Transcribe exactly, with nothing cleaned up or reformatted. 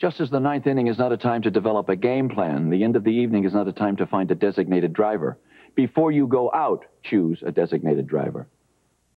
Just as the ninth inning is not a time to develop a game plan, the end of the evening is not a time to find a designated driver. Before you go out, choose a designated driver.